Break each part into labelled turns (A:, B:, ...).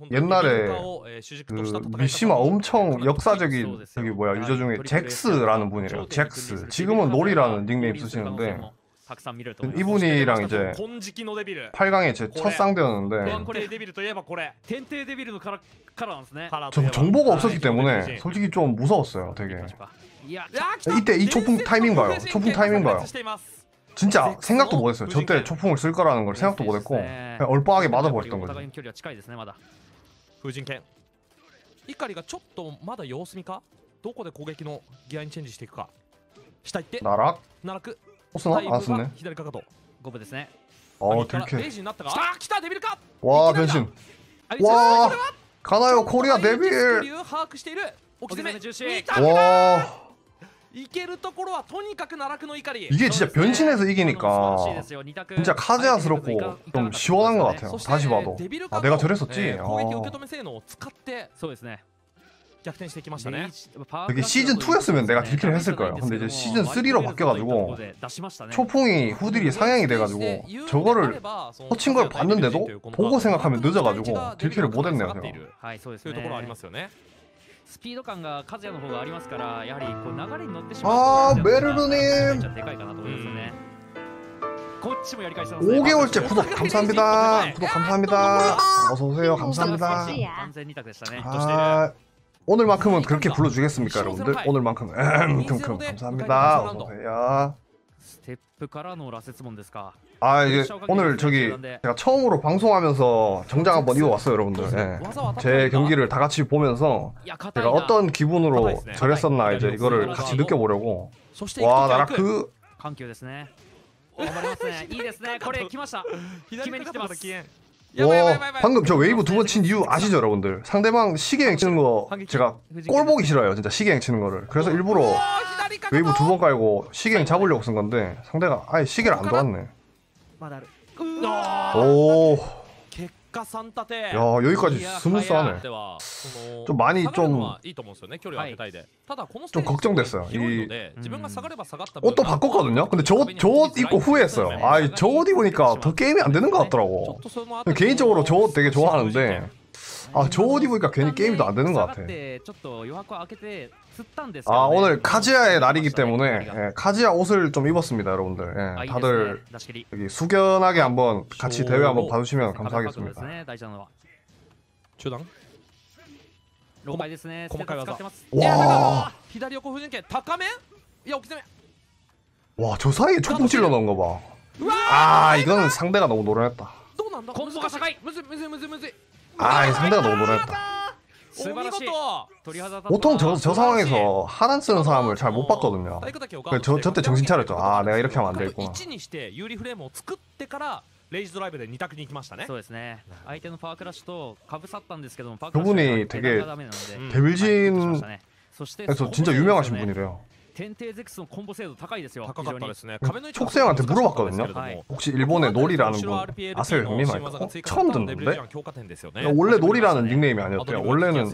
A: 옛날에 그 미시마 엄청 역사적인 저기 뭐야 유저 중에 잭스라는 분이래요. 잭스. 지금은 롤이라는 닉네임 쓰시는데 이분이랑 이제 8강에 제 첫 상대였는데 전 정보가 없었기 때문에 솔직히 좀 무서웠어요. 되게. 이때 이 초풍 타이밍 봐요. 초풍 타이밍 봐요. 진짜 생각도 못했어요. 저때 초풍을 쓸 거라는 걸 생각도 못했고 그냥 얼빠하게 맞아버렸던 거죠.
B: 風神剣怒りがちょっとまだ様子見かどこで攻撃のギアにチェンジしていくか下行って
A: 나락?
B: 奈落
A: 쓰나? 안 쓰네.
B: 左かかと
C: 五分ですね。
A: 들켜.
B: レイジになったか来たデビルか
A: 와 변신. 와 가나요 코리아 데빌.
B: 把握している置き攻め
C: 重視。
A: 와
B: いけるところはとにかく奈落の怒り
A: 이게 진짜 변신해서 이기니까 진짜 카즈야스럽고 좀 시원한 것 같아요. 다시 봐도 아 내가 저랬었지.
B: 攻撃受け止め性能を使って
C: そうですね。
B: 逆転してきましたね
A: 이게 시즌 2였으면 내가 딜킬을 했을 거예요. 근데 이제 시즌 3로 바뀌어가지고 초풍이 후딜이 상향이 돼가지고 저거를 터친 걸 봤는데도 보고 생각하면 늦어가지고 딜킬을 못했네요. 제가.
C: はいそうです
B: そういうところあり
C: ね
B: ますよね
C: スピード感がカズヤの方がありますからやはりこう流れに乗ってしまう
A: 아 메르르님
C: でかいかなと思いますよねこっちもやり返してますね
A: 5개월째 구독 감사합니다. 구독 감사합니다. 어서오세요. 감사합니다.
C: 完全二択でしたね
A: 아 오늘만큼은 그렇게 불러주겠습니까 여러분들? 오늘만큼은 큼큼 감사합니다. 어서오세요.
C: ステップからの羅刹門ですか
A: 아 이게 오늘 저기 제가 처음으로 방송하면서 정장 한번 입어봤어요 여러분들. 예. 제 경기를 다 같이 보면서
C: いや
A: 제가 어떤 기분으로 저랬었나 이제 이거를 같이 느껴보려고. 와 나라크
C: 緩急ですね頑張りますねいいですねこれ来ました決めに来てます
A: 와 방금 저 웨이브 두 번 친 이유 아시죠 여러분들? 상대방 시계행 치는 거 제가 꼴 보기 싫어요 진짜 시계행 치는 거를. 그래서 일부러 웨이브 두 번 깔고 시계행 잡으려고 쓴 건데 상대가 아예 시계를 안 돌았네.
C: まだある
A: 오
B: 結果3立て
A: 야 여기까지 스무스하네.
B: では
A: 좀 많이
B: 下がるの
A: 좀
B: はいいと思うんですよね距離を当てたいでただこのス
A: 좀
B: テージ
A: 걱정됐어요.
B: 広い
A: 이
B: ので自分が下がれば下がった分
A: 옷도 바꿨거든요. 근데 저 옷 입고 후회했어요. 아 저 옷 입으니까 더 게임이 안 되는 것
B: ちょ
A: 같더라고.
B: っとそのあたり
A: 개인적으로 저 옷 되게 좋아하는데 아 저 옷 입으니까 괜히 게임이 더 안 되는 것 같아.
C: ちょっと余白を開けて釣ったんです
A: 아 오늘 카즈야의 날이기 때문에 예, 카즈야 옷을 좀 입었습니다 여러분들. 예, 다들
C: 出し切り
A: 여기 숙연하게 한번 같이 대회 한번 봐주시면 감사하겠습니다.
C: 大事なのは
B: 中段
C: 6枚ですね
B: 細かい技
C: 使ってます
A: 와,
B: 左横風神剣高めいや置き攻め
A: 와, 저 사이에 초풍 찔러 넣은 거 봐. 아, 이거는 상대가 너무 노련했다.
B: どうなんだ
C: コンボが高い
B: むずいむずいむずいむずい
A: 아, 이 상대가 너무 노련했다.
C: 素晴らしい
B: お
C: 鳥肌立った
A: 보통 저 상황에서 하단 쓰는 사람을 잘 못 봤거든요. 저때 정신 차렸죠. 아, 내가 이렇게 하면 안 되겠구나.
B: 1にして有利フレームを作ってからレイジドライブで2択に行きましたね
C: そうですね相手のパワークラッシュとかぶさったんですけどもパワー
A: 그분이 되게 데빌진에서 진짜 유명하신 분이래요.
C: 天帝ゼクスのコンボ精度高いですよ
B: 高かったですね
A: 촉생한테 물어봤거든요.
C: 네.
A: 혹시 일본의 놀이라는 분 아세요 형님? 아니까? 처음 듣는데? 원래 놀이라는 닉네임이 아니었대요. 원래는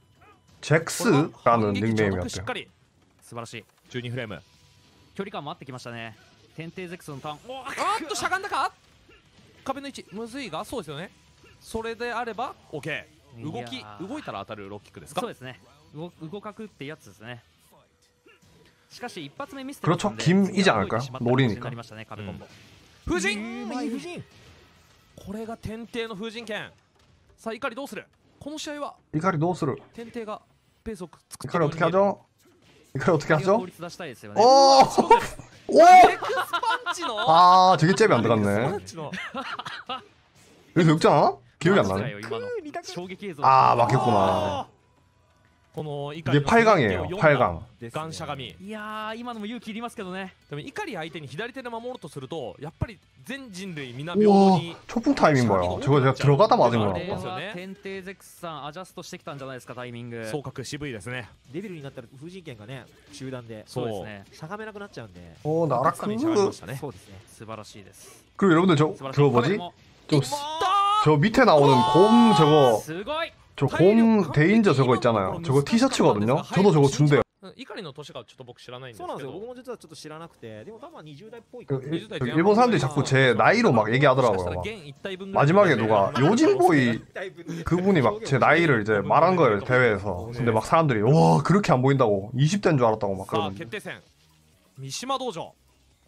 A: 잭스라는 닉네임이었대요.
C: 素晴らしい
B: 12フレーム
C: 距離感も合ってきましたね天帝ゼクスのターンお
B: あっとしゃがんだか壁の位置むずいがそうですよねそれであれば OK 動いたら当たるローキックですか
C: そうですね動かくってやつですねしかし一発目ミス
A: 그렇죠. 김이지 않을까요? 놀이니까.
B: 風神いい風神これが天帝の風神剣さあ怒りどうするこの試合は
A: 이카리 노스를
B: 天帝がペースを作って
A: 이카리 어떻게 하죠? 이카리 어떻게 하죠?
C: 効率出したいですよね
A: 오! 오!
B: パンチの
A: 아 저게 잽이 안
B: パ
A: 들어갔네.
B: ンチの
A: 여기서 역잖아? 기억이 안 나네.
C: 今の衝撃映像
A: 아 막혔구나.
B: この怒
A: 이게
B: りの
A: 8강이에요. 8강.
B: ガンしゃがみ
C: いやー今のも勇気いりますけどね
B: でも怒り相手に左手で守ろうとするとやっぱり全人類皆平等
A: 우와
B: に
A: 초풍 타이밍 봐요. 저거 제가 들어가다 맞은 거
C: これ
A: 같다.
C: は天帝ゼクスさんアジャストしてきたんじゃないですかタイミング
B: 総格渋いですね
D: デビルになったら風神剣がね集団で
C: そうですね
D: しゃがめなくなっちゃうんで
A: 오
B: 勝つためにしゃがみま
A: 나라크.
B: したね
C: そうですね素晴らしいです
A: 그리고 여러분들 저
C: 素晴らしい
A: 그거
C: これ
A: 뭐지?
C: も
A: 저 밑에 나오는 곰 저거
C: すごい
A: 저 곰 대인저 저거 있잖아요. 저거 티셔츠거든요. 저도 저거 준대요.
B: 怒りの年がちょっと僕知らないんですけど。
D: そうなんですよ。僕も実はちょっと知らなくて、でも多分20代っぽい
A: 그
D: かな。
B: 20代
A: 일본 사람들이 자꾸 제 나이로 막 얘기하더라고요. 막.
B: 現一体分
A: 마지막에 누가 요진보이 그분이 막 제 나이를 이제 말한 거예요, 대회에서. 근데 막 사람들이 와 그렇게 안 보인다고 20대인 줄 알았다고 막
B: さあ
A: 그러는데.
B: 決定戦三島道場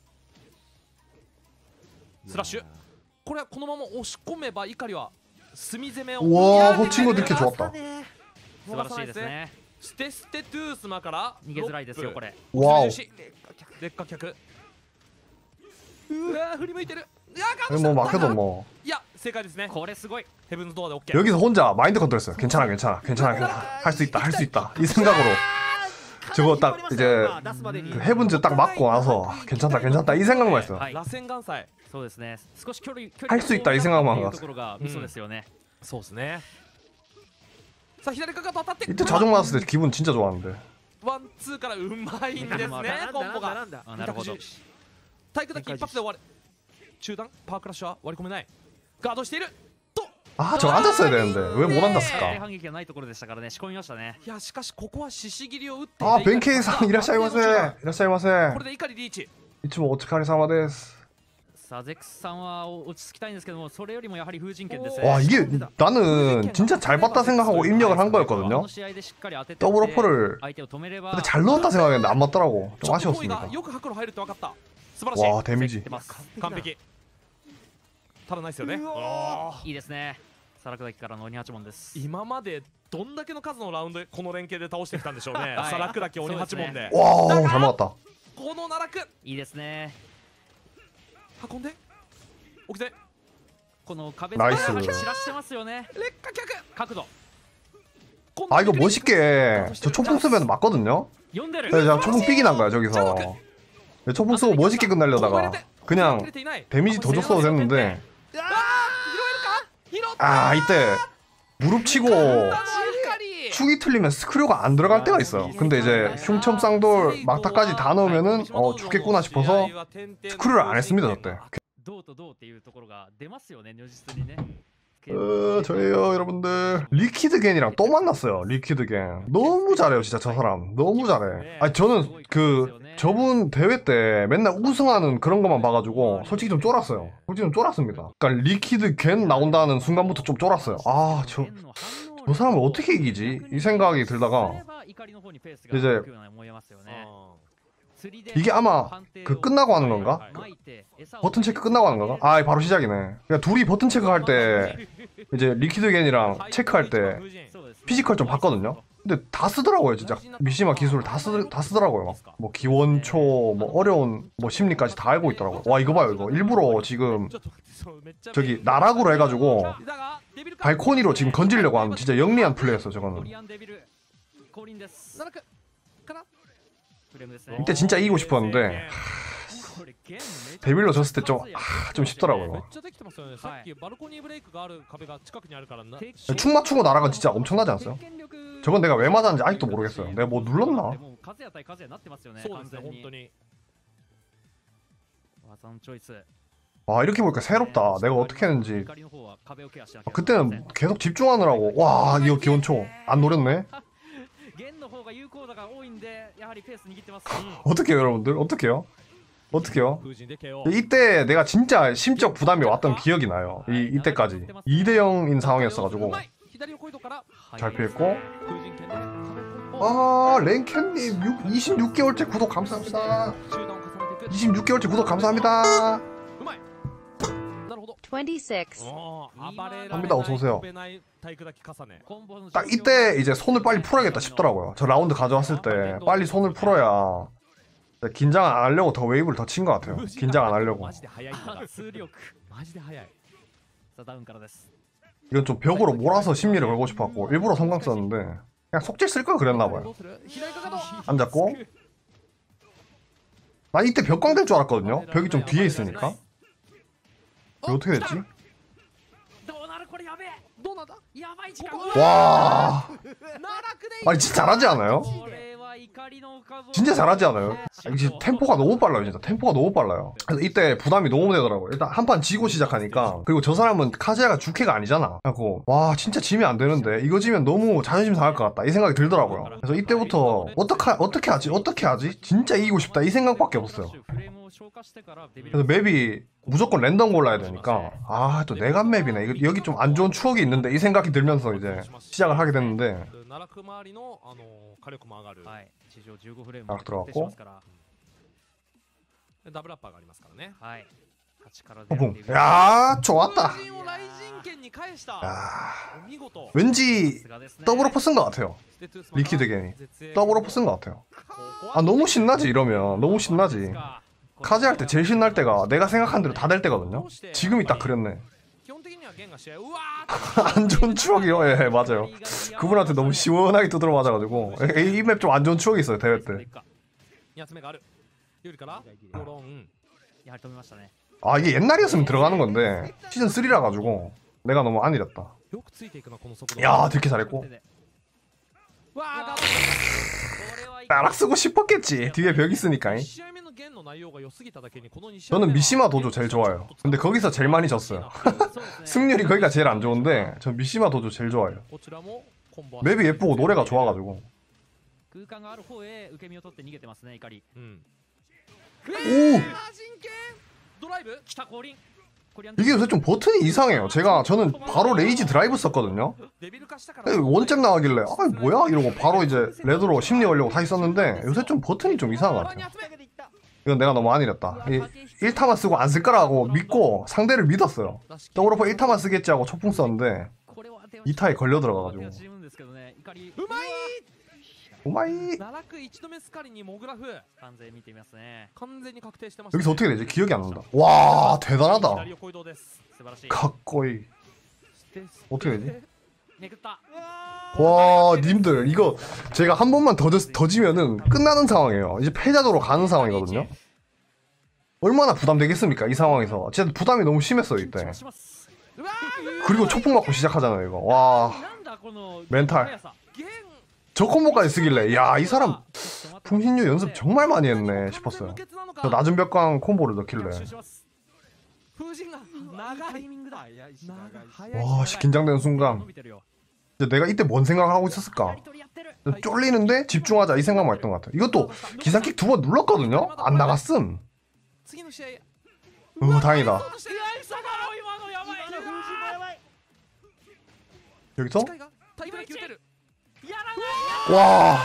B: スラッシュこれはこのまま押し込めば怒りは隅攻めを
A: 와 호칭거 듣기 좋았다.
C: 素晴らしいですね。
B: ステステトゥースマから
C: 逃げづらいですよこれ。
A: 와우.
B: 劣化脚うわー振り向いてるいやガード
A: 뭐
B: した
A: 막혀도 뭐
B: いや正解ですね
C: これすごい。
B: ヘブンズドアで OK
A: 여기서 혼자 마인드 컨트롤했어요. 괜찮아 괜찮아 괜찮아 괜찮아 할 수 있다 할 수 있다 이 생각으로 저거 딱 이제 그 헤븐즈 딱 맞고 나서 괜찮다 괜찮다 이 생각만 했어요.
C: はい。
B: 螺旋岩祭
C: そうですね。少し距離
A: 入っていったい생각만
C: いうところがミソですよね。
B: そうですねさあ左かかと当たって
A: 이때 자정 맞았을 때 기분 진짜 좋았는데.
B: ワンツーからうまいんですねコンボが
D: なんだ
C: あなるほど。
B: 体育だけ一発で終わる中段パワークラッシュは割り込めないガードしていると
A: 아 저거 앉았어야 되는데 왜 못
C: 正
A: 앉았을까?
C: 反撃がないところでしたからね。仕込みましたね。
B: いやしかしここは獅子切りを打っていた
A: 아 벤케이상 이라샤이마세 이라샤이마세
B: これで怒りリーチ
A: 이츠모 오츠카리사마です.
C: さあゼックスさんは落ち着きたいんですけども、それよりもやはり風神剣ですね。
A: 와 이게 나는 진짜 잘 봤다 생각하고 입력을 한
C: あ
A: 거였거든요.
C: の試合でしっかり当てて
A: 더블 어퍼를
C: 相手を止めれば
A: 근데 잘 넣었다 생각했는데 안 맞더라고.
B: ち
A: 좀
B: ょっとポイが
A: 아쉬웠습니다.
B: よく角度入るって分かった素晴らしい
A: 와 데미지.
C: てます
B: 完璧ただないですよね
D: うわ
B: あ
C: いいですね。サラクダキからの鬼八門です
B: ー。今までどんだけの数のラウンドこの連携で倒してきたんでしょうね
C: はい
B: サラクダキ鬼八門で
A: 와 잘 맞았다.
B: この奈落
C: いいですね。
B: 運んで起きて
C: この壁
A: ナイス
C: 散らしてますよね。
B: 劣化脚
C: 角度
A: 아 이거 멋있게 저 초풍 쓰면 맞거든요.
C: 読んでる。
A: 그래서 제가 초풍 삐기 난 거야 저기서. 초풍 쓰고 멋있게 끝내려다가 그냥 데미지 더 줬어도 됐는데 아 이때 무릎 치고 축이 틀리면 스크류가 안 들어갈 때가 있어요. 근데 이제 흉첨 쌍돌 막타까지 다 넣으면은 죽겠구나 싶어서 스크류를 안 했습니다 저때.
C: どうとどうっていうところが出ますよね如実にね。
A: 저예요 여러분들. 리퀴드겐이랑 또 만났어요. 리퀴드겐 너무 잘해요 진짜 저 사람 너무 잘해. 아니 저는 그 저분 대회 때 맨날 우승하는 그런 것만 봐가지고 솔직히 좀 쫄았어요. 솔직히 좀 쫄았습니다. 그러니까 리퀴드겐 나온다는 순간부터 좀 쫄았어요. 아 저 사람을 어떻게 이기지? 이 생각이 들다가 이제 이게 아마 그 끝나고 하는 건가? 버튼 체크 끝나고 하는 건가? 아 바로 시작이네. 그러니까 둘이 버튼 체크할 때 이제 리퀴드겐이랑 체크할 때 피지컬 좀 봤거든요. 근데 다 쓰더라고요 진짜. 미시마 기술을 다 쓰더라고요. 막 뭐 기원초 뭐 어려운 뭐 심리까지 다 알고 있더라고요. 와 이거 봐요 이거 일부러 지금 저기 나락으로 해가지고 발코니로 지금 건지려고 하는 진짜 영리한 플레이였어 저거는. 이때 진짜 이기고 싶었는데 데빌로 졌을 때 좀 쉽더라고요. 축 맞추고 나락은 진짜 엄청나지 않았어요? 저건 내가 왜 맞았는지 아직도 모르겠어요. 내가 뭐 눌렀나? 와 이렇게 보니까 새롭다. 내가 어떻게 했는지. 그때는 계속 집중하느라고 와 이거 기원초 안 노렸네. 어떡해요 여러분들? 어떡해요? 어떡해요? 이때 내가 진짜 심적 부담이 왔던 기억이 나요. 이때까지 2대0인 상황이었어가지고 잘 피했고. 아 랭캔님 26개월째 구독 감사합니다. 26개월째 구독 감사합니다.
E: 26.
A: 합니다. 어서오세요. 딱 이때 이제 손을 빨리 풀어야겠다 싶더라고요. 저 라운드 가져왔을 때 빨리 손을 풀어야 긴장 안 하려고 더 웨이브를 더 친 것 같아요. 긴장 안 하려고. 이건 좀 벽으로 몰아서 심리를 걸고 싶었고 일부러 성광 썼는데 그냥 속질 쓸 걸 그랬나봐요. 안 잡고 난 이때 벽광 될 줄 알았거든요. 벽이 좀 뒤에 있으니까. 이거 어떻게 됐지? 와 아니 진짜 잘하지 않아요? 진짜 잘하지 않아요? 이게 템포가 너무 빨라요. 진짜 템포가 너무 빨라요. 그래서 이때 부담이 너무 되더라고요. 일단 한 판 지고 시작하니까. 그리고 저 사람은 카즈야가 주캐가 아니잖아. 그래갖고 와 진짜 지면 안 되는데 이거 지면 너무 자존심 상할 것 같다 이 생각이 들더라고요. 그래서 이때부터 어떻게 하지? 진짜 이기고 싶다 이 생각밖에 없었어요. 그래서 맵이 무조건 랜덤 골라야 되니까 아 또 내간 맵이네 이거 여기 좀 안 좋은 추억이 있는데 이 생각이 들면서 이제 시작을 하게 됐는데 딱 들어갔고 붕. 야 좋았다. 야, 왠지 더블오퍼 쓴 것 같아요. 리퀴드 겐이 더블오퍼 쓴 것 같아요. 아 너무 신나지 이러면 너무 신나지. 카즈 할 때 제일 신날 때가 내가 생각한 대로 다 될 때거든요. 지금이 딱 그랬네. 안 좋은 추억이요? 예 맞아요. 그분한테 너무 시원하게 두드려 맞아가지고 이 맵 좀 안 좋은 추억이 있어요 대회 때. 아 이게 옛날이었으면 들어가는 건데 시즌 3라 가지고 내가 너무 안 이랬다. 야 되게 잘했고 나락 쓰고 싶었겠지. 뒤에 벽 있으니까. 저는 미시마 도조 제일 좋아요. 근데 거기서 제일 많이 졌어요. 승률이 거기가 제일 안 좋은데 전 미시마 도조 제일 좋아요. 맵이 예쁘고 노래가 좋아가지고. 오! 이게 요새 좀 버튼이 이상해요. 저는 바로 레이지 드라이브 썼거든요. 원잼 나가길래 아 뭐야 이러고 바로 이제 레드로 심리 걸려고 다시 썼는데 요새 좀 버튼이 좀 이상한 것 같아요. 이건 내가 너무 안 이랬다. 1타만 쓰고 안 쓸 거라고 믿고 상대를 믿었어요. 더블오퍼 1타만 쓰겠지 하고 초풍 썼는데 2타에 걸려 들어가가지고 오마이. 여기서 어떻게 되지? 기억이 안 난다. 와 대단하다. 가꼬이. 어떻게 되지? 와 님들 이거 제가 한 번만 더 지면은 끝나는 상황이에요. 이제 패자도로 가는 상황이거든요. 얼마나 부담되겠습니까 이 상황에서. 진짜 부담이 너무 심했어요 이때. 그리고 초풍 맞고 시작하잖아요 이거. 와 멘탈. 저 콤보까지 쓰길래 야 이 사람 풍신유 연습 정말 많이 했네 싶었어요. 저 낮은 벽강 콤보를 넣길래 와 긴장되는 순간 내가 이때 뭔 생각을 하고 있었을까. 쫄리는데 집중하자 이 생각만 했던 것 같아요. 이것도 기상킥 2번 눌렀거든요. 안 나갔음. 다행이다. 여기서 와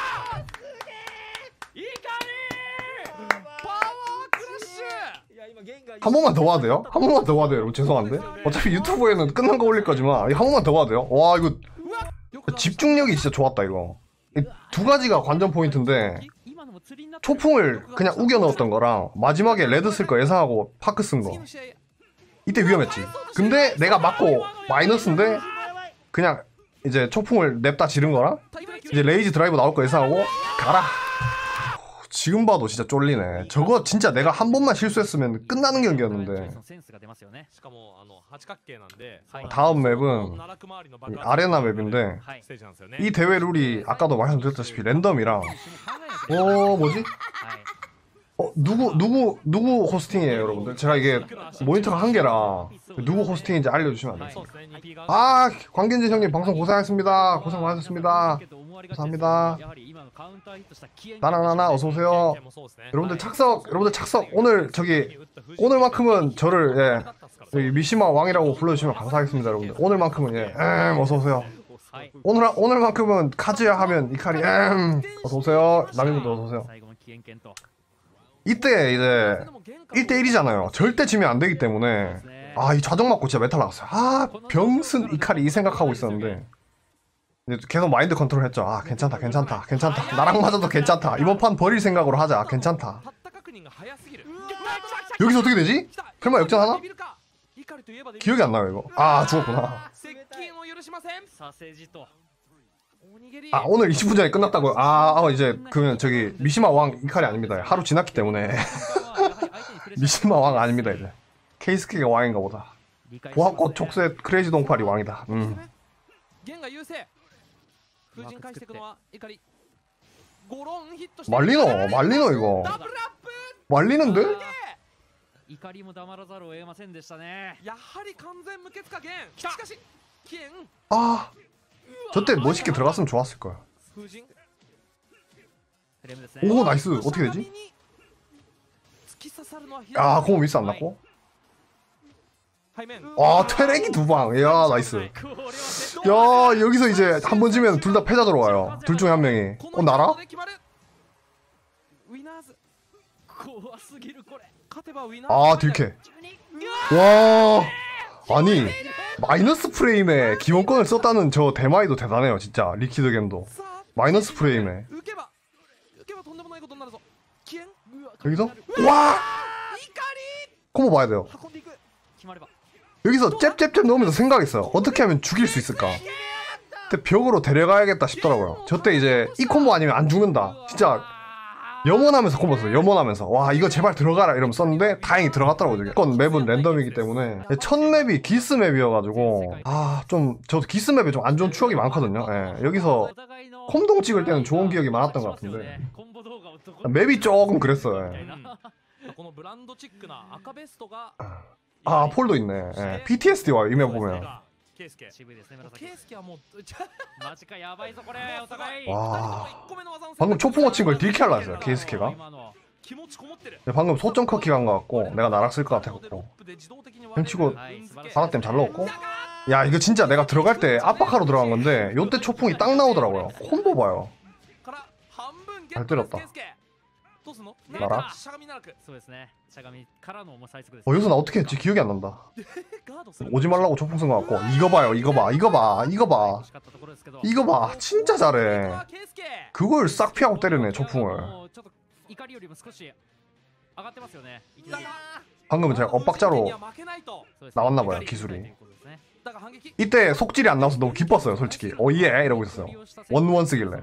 A: 한 번만 더 와도 돼요? 한 번만 더 와도 돼요 여러분. 죄송한데 어차피 유튜브에는 끝난 거 올릴 거지만 한 번만 더 와도 돼요? 와 이거 집중력이 진짜 좋았다 이거. 두 가지가 관전 포인트인데 초풍을 그냥 우겨 넣었던 거랑 마지막에 레드 쓸 거 예상하고 파크 쓴 거 이때 위험했지. 근데 내가 맞고 마이너스인데 그냥 이제 초풍을 냅다 지른 거랑 이제 레이지 드라이브 나올 거 예상하고 가라. 지금 봐도 진짜 쫄리네. 저거 진짜 내가 한 번만 실수했으면 끝나는 경기였는데. 다음 맵은 아레나 맵인데 이 대회 룰이 아까도 말씀드렸다시피 랜덤이랑 뭐지? 누구 호스팅이에요 여러분들? 제가 이게 모니터가 한 개라 누구 호스팅인지 알려주시면 안 돼요? 아 광gen지 형님 방송 고생하셨습니다. 고생 많으셨습니다. 감사합니다. 나나나나 어서오세요. 여러분들 착석 오늘만큼은 저를 미시마 왕이라고 불러주시면 감사하겠습니다. 여러분들 오늘만큼은 어서오세요. 오늘만큼은 카즈야 하면 이카리 어서오세요. 남인분들 어서오세요. 이때 이제 1대1이잖아요. 절대 지면 안 되기 때문에 이 좌정 맞고 진짜 메탈 나갔어요. 병슨 이카리 이 생각하고 있었는데 계속 마인드 컨트롤 했죠. 괜찮다 나랑 맞아도 괜찮다. 이번 판 버릴 생각으로 하자. 괜찮다. 여기서 어떻게 되지? 설마 역전하나? 기억이 안 나요 이거. 죽었구나. 오늘 20분 전에 끝났다고요? 이제 그러면 저기 미시마 왕 이칼이 아닙니다. 하루 지났기 때문에 미시마 왕 아닙니다 이제. 케이스케가 왕인가 보다. 보아꽃 촉새 크레이지 동팔이 왕이다.
B: ゴロンヒットして
A: 말리노 이거
B: ダブルアップ
A: 말리는데?
C: 怒りも黙らざるを得ませんでしたね。
B: やはり完全無欠かゲンしかしゲン
A: 아 저때 멋있게 들어갔으면 좋았을 거야.
B: 風神
C: フレームですね。
A: 오 나이스 어떻게 되지?
B: 突き刺さるのは
A: 야 공은 미스 안 났고.
B: 背面
A: 아 퇴렉이 두 방. 야 나이스.
C: これはセッ
A: 야 여기서 이제 한 번 지면 둘 다 패자 들어와요. 둘 중에 한 명이.
B: この
A: 나라?
B: 一投で決まるウィナーズ
C: 怖すぎるこれ。
B: 勝てばウィナー
A: 아 딜캐. 와 아니 마이너스 프레임에 기본권을 썼다는 저 대마이도 대단해요 진짜. 리퀴드 겜도
B: さあ
A: 마이너스 프레임에
B: 受けばとんでもないことになるぞキエン
A: 여기서 와
B: 怒り
A: 콤보 봐야 돼요.
B: 運んでいく
C: 決まれば。
A: 여기서 잽잽잽 넣으면서 생각했어요. 어떻게 하면 죽일 수 있을까? 그때 벽으로 데려가야겠다 싶더라고요. 저때 이제 이 콤보 아니면 안 죽는다. 진짜 염원하면서 콤보 썼어요. 염원하면서 와 이거 제발 들어가라 이러면 썼는데 다행히 들어갔더라고요. 저게. 이건 맵은 랜덤이기 때문에 첫 맵이 기스 맵이어가지고 아 좀 저도 기스 맵에 좀 안 좋은 추억이 많거든요. 예, 여기서 콤동 찍을 때는 좋은 기억이 많았던 것 같은데 맵이 조금 그랬어요. 예.
B: このブランドチックな赤ベストが
A: 아 폴도 있네. 예, PTSD 와요 이 맵 보면.
B: ケイスケ
C: 渋いですね紫
B: ケイ。スケはもう
C: マジかやばいぞこれお互い。
A: 와
B: 1個目の技の
A: 방금 초풍어 친 걸 딜캐 하려 했어요 케이스케가.
C: 今の
B: 気持ちこもってる
A: 방금 소점 커키 간 것 같고 내가 나락 쓸 것 같아갖고 햄치고 바닥 때문에 잘 넣었고 야 이거 진짜 내가 들어갈 때 압박하러 들어간 건데 요때 초풍이 딱 나오더라고요. 콤보 봐요. 잘 때렸다. 나라?
B: しゃがみならく
C: そうですね。しゃがみからの重さいつくです。
A: 여기서 나 어떻게 했지 기억이 안 난다.
B: ガードする
A: 오지 말라고 초풍 쓴 것 같고 이거 봐요 이거 봐 이거 봐 이거 봐
C: 惜しかったところですけど。
A: 이거 봐 진짜 잘해.
B: ケイスケ
A: 그걸 싹 피하고 때리네
C: も
A: 초풍을.
C: うちょっと怒りよりも少し上がってますよね。いきなり。
A: 방금은 제가 엇박자로
B: 負けないと
A: 나왔나 봐요 기술이.
C: ということですね。
B: だが反撃
A: 이때 속질이 안 나와서 너무 기뻤어요 솔직히. 오예 이러고 있었어요. 원원 쓰길래.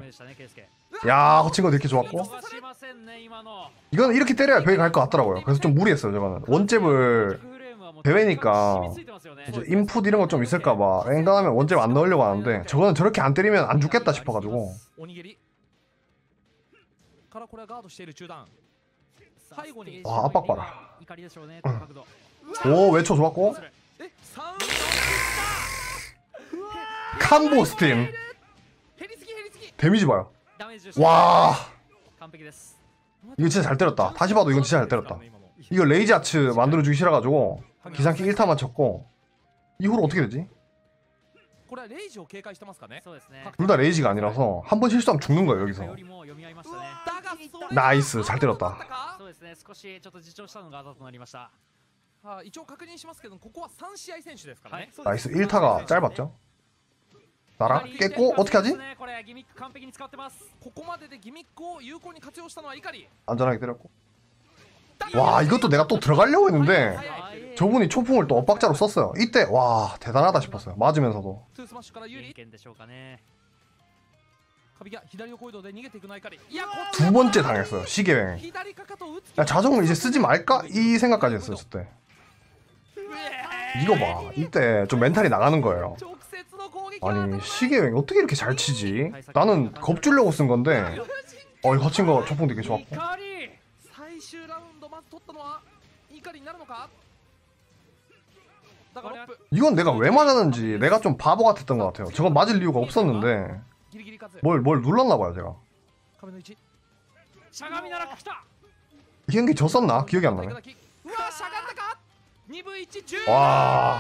A: 야 거친 거 되게 좋았고
C: 逃しませんね今の。
A: 이건 이렇게 때려야 벽에 갈 것 같더라고요. 그래서 좀 무리했어요 저거는. 원잽을 대회니까 이제 인풋 이런 거 좀 있을까봐 앵간하면 원잽 안 넣으려고 하는데 저거는 저렇게 안 때리면 안 죽겠다 싶어가지고
B: おにぎりからこれはガードしている中段背後に
A: 와 압박 봐라.
C: 怒りでしょうね。この角度。
A: 오 외초 좋았고
B: え3
A: 캄보 스팀
B: 減りすぎ減りすぎ
A: 데미지 봐요.
C: ダメージです。
A: 와
C: 完璧です。
A: 이거 진짜 잘 때렸다. 다시 봐도 이건 진짜 잘 때렸다. 이거 레이지 아츠 만들어주기 싫어가지고 기상키 1타만 쳤고 이후로 어떻게 되지?
B: これはレイジを警戒してますかね
C: そうですね。
A: 둘 다 레이지가 아니라서 한 번 실수하면 죽는 거예요 여기서.
C: よりも読み合いましたね。
B: だがそれ
A: 나이스 잘 때렸다.
C: そうですね。少しちょっと自重したのがあざとなりました。
B: 一応確認しますけどここは3試合選手ですからね
A: 나이스 1타가 짧았죠. 나라 깼고 어떻게 하지?
C: これギミック完璧に使ってます。
B: ここまででギミックを有効に活用したのはイカリ
A: 안전하게 때렸고. 와 이것도 내가 또 들어가려고 했는데 저분이 초풍을 또 엇박자로 썼어요. 이때 와 대단하다 싶었어요. 맞으면서도.
B: トゥースマッシュから有利
C: 偏見でしょうかね。
B: カビが左横移動で逃げていくのはイカリいやこ
A: 두 번째 당했어요. 시계행.
B: 左かかと打つ
A: 야 자정을 이제 쓰지 말까? 이 생각까지 했어요 저때. 이거 봐. 이때 좀 멘탈이 나가는 거예요.
B: 直接の攻撃
A: 아니 시계행 어떻게 이렇게 잘 치지? 나는 겁주려고 쓴 건데 이거 거친 거 초풍 되게 좋았고.
C: 怒り。
B: 最終ラウンドまず取ったのはイカリになるのかだがロップ
A: 이건 내가 왜 맞았는지 내가 좀 바보 같았던 것 같아요. 저건 맞을 이유가 없었는데
B: ギリギリ勝つ
A: 뭘 눌렀나 봐요 제가.
B: 壁の位置
C: しゃがみなら来た。
A: 이 경기 졌었나? 기억이 안 나네.
B: うわしゃがったか2分1 10
A: 와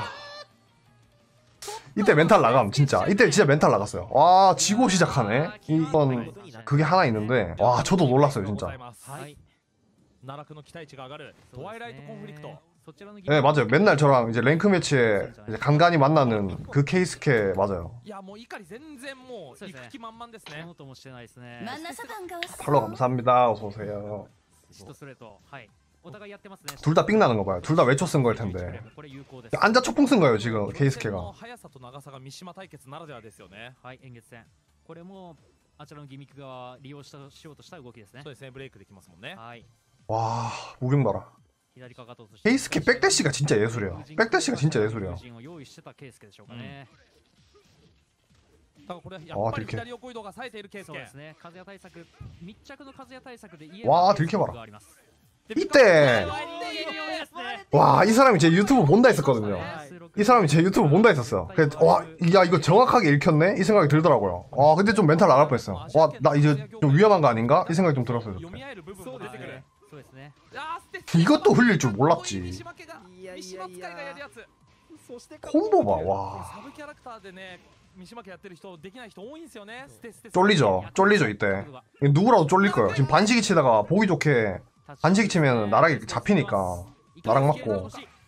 A: 이때 멘탈 나감 진짜. 이때 진짜 멘탈 나갔어요. 와 지고 시작하네. 이건 그게 하나 있는데 와 저도 놀랐어요 진짜.
B: はい奈落の期待値が上がるトワイライトコンフリクト
C: そちらのギ
A: 네 맞아요. 맨날 저랑 이제 랭크 매치에 이제 간간히 만나는 그 케이스케 맞아요.
B: いやもうイカリ全然もう行く気満々ですね
C: ものともしてないですね。
E: 真ん中番号
A: 팔로 감사합니다. 어서 오세요.
C: シトストレート。はい。お互いやってますね。
A: 둘 다 삑 나는 거 봐요. 둘 다 외쳐 쓴 거일 텐데.
C: これ有効です。
A: 앉아 초풍 쓴 거예요 지금
B: の
A: 케이스케가.
B: 速さと長さが三島対決ならではですよね
C: はい、円月戦。これもあちらのギミックが利用しようとした動きですね
B: そう。ですねブレイクできますもんね
C: はい。
A: 와 무빙 봐라.
C: 左かかととして
A: 케이스케 백대시가 진짜 예술이야. 백대시가 진짜 예술이야.
C: を用意してたケースケでしょうかね。
B: だからこれやっぱり
A: 딜캐
B: 左横移動が冴えているケース
C: そうですね風谷対策密着の風谷対策で言え
A: わあ
C: ば
A: 딜캐 봐라
C: があります
A: 이때 와 이 사람이 제 유튜브 본다 했었거든요. 이 사람이 제 유튜브 본다 했었어요. 야 이거 정확하게 읽혔네 이 생각이 들더라고요. 와 근데 좀 멘탈 나갈 뻔했어요. 와 나 이제 좀 위험한 거 아닌가 이 생각이 좀 들었어요.
B: 読み合える部分も出てくる
C: そうですね
A: 이것도 흘릴 줄 몰랐지.
B: 三島家が三島使いがやるやつ
D: そして
A: 콤보 봐
B: これ
A: 와.
B: サブキャラクターでね三島家やってる人できない人多いんですよねステ
A: 쫄리죠 이때. 누구라도 쫄릴 거예요. 지금 반시기 치다가 보기 좋게 반시기 치면 나락이 잡히니까 나락 맞고.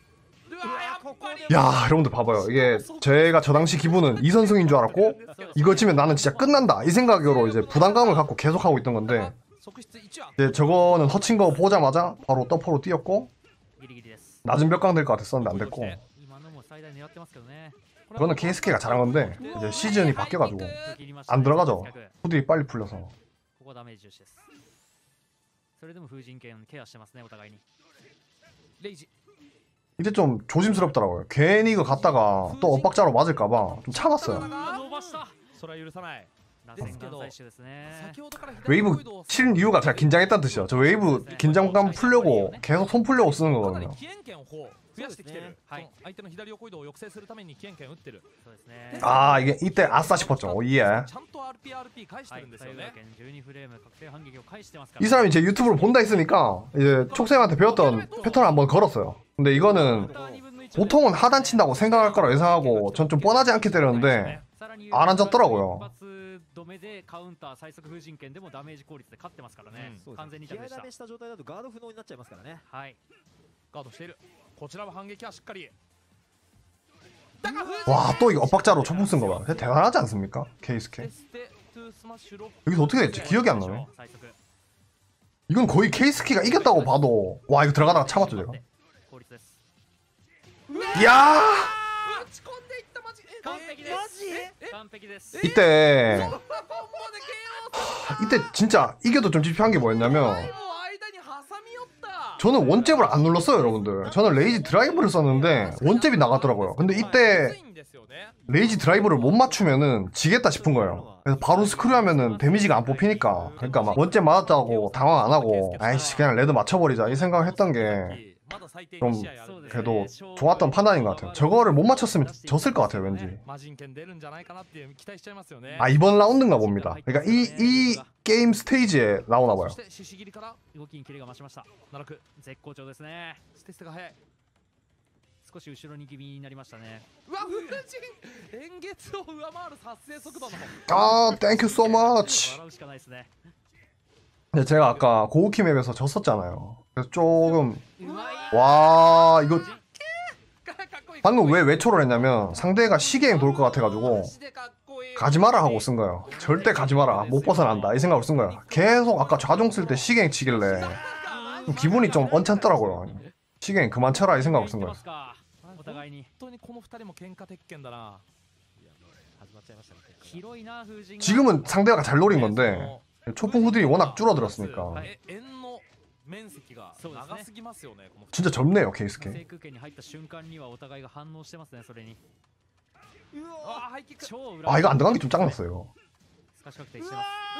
A: 야 여러분들 봐봐요. 이게 제가 저 당시 기분은 이선승인 줄 알았고 이거 치면 나는 진짜 끝난다 이 생각으로 이제 부담감을 갖고 계속 하고 있던 건데 이제 저거는 터친 거 보자마자 바로 더퍼로 뛰었고 낮은 벽강 될 것 같았었는데 안 됐고.
C: 今のも最大狙ってますけどね
A: 그거는 KSK가 잘한 건데 이제 시즌이 바뀌어가지고 안 들어가죠. 후들이 빨리 풀려서.
C: ここダメージ重視ですそれでも風神剣ケアしてますねお互いに
B: レイジ
A: 이때 좀 조심스럽더라고요. 괜히 이거 갔다가 또 엇박자로 맞을까봐 좀 참았어요.
C: 伸ばした
B: それは許さない
C: 螺旋岩採取ですね
B: 先ほどから
A: 웨이브 치는 이유가 제가 긴장했다는 뜻이죠. 저 웨이브 긴장감 풀려고 계속 손 풀려고 쓰는
B: かなり
A: 거거든요.
B: 起源権を増やしてきてる
C: はい
B: その相手の左横移動を抑制するために起源権打ってる
C: そうですね
A: 아 이게 이때 아싸 싶었죠. 오예.
B: ちゃんと RP 返して
C: はい
B: るんですよね
C: 左右剣12フレーム確定反撃を返してますから
A: 이 사람이 제 유튜브를 본다 했으니까 이제 촉쌤한테 배웠던 패턴을 한번 걸었어요. 근데 이거는 보통은 하단 친다고 생각할 거라 예상하고 전 좀 뻔하지 않게 때렸는데 안 앉았더라고요.
C: 止めでカウンター最速風神剣でもダメージ効率で勝ってますからね、
D: そうです
C: 完全に
D: 気合
C: ダメでした
D: ダメした状態だとガード不能になっちゃいますからね
C: はい
B: ガードしているこちらは反撃はしっかり
A: 와 또 이거 엇박자로 초풍 쓴 거 봐. 대단하지 않습니까? KSK.
B: ステトゥースマッシュロック
A: 여기서 어떻게 됐지? 기억이 안 나네.
C: 最速
A: 이건 거의 KSK가 이겼다고 봐도 와 이거 들어가다가 참았죠 제가.
C: 効率です
A: 이야
B: 打ち込んでいったマジ
C: 完璧です
B: マジ
C: 完璧です
A: 이때
B: コンボで KO
A: 이때 진짜 이겨도 좀 집요한 게 뭐였냐면
B: もう間に挟み寄った
A: 저는 원잽을 안 눌렀어요 여러분들. 저는 레이지 드라이브를 썼는데 원잽이 나갔더라고요. 근데 이때 레이지 드라이브를 못 맞추면은 지겠다 싶은 거예요. 그래서 바로 스크류 하면은 데미지가 안 뽑히니까. 그러니까 막 원잽 맞았다고 당황 안 하고 아이씨 그냥 레드 맞춰버리자 이 생각을 했던 게 좀 그래도 좋았던 판단인 것 같아요. 저거를 못 맞췄으면 졌을 것 같아요 왠지.
B: マジン剣出るんじゃないかなっていう期待しちゃいますよね
A: 아 이번 라운드인가 봅니다. 그러니까 이 게임 스테이지에 나오나 봐요.
B: そして獅子切りから
C: 動きにキレが増しました
B: 奈落
C: 絶好調ですね
B: ステステが速い
C: 少し後ろに気味になりましたね
B: うわ風神円月を上回る達成速度の
A: 아 thank you so much.
C: 笑うしかないですね
A: 근데 제가 아까 고우키 맵에서 졌었잖아요. 그래서 조금
C: うまい
A: 와 이거
B: かっこいい
A: 방금 왜 외초를 했냐면 상대가 시계행 돌 것 같아가지고
B: マジでかっこいい
A: 가지 마라 하고 쓴 거예요. 절대 가지 마라. 못 벗어난다. 이 생각으로 쓴 거예요. 계속 아까 좌종 쓸 때 시계행 치길래 좀 기분이 좀 언짢더라고요. 시계행 그만 쳐라 이 생각으로 쓴
C: 言
A: 거예요.
C: ってますかお互いに
B: 本当にこの二人も喧嘩鉄拳だな
D: 始まっちゃいましたね
C: 広いな風神が
A: 지금은 상대가 잘 노린 건데 초풍 후들이 워낙 줄어들었으니까
B: 円の面積が長すぎますよねこの
A: 진짜 젊네요
C: 制
A: KSK.
C: 空権に入った瞬間にはお互いが反応してますねそれに
B: あハイキック
C: 超裏
A: 아 이거 안 들어간 게 좀 짱났어요.
C: 透かし確定してます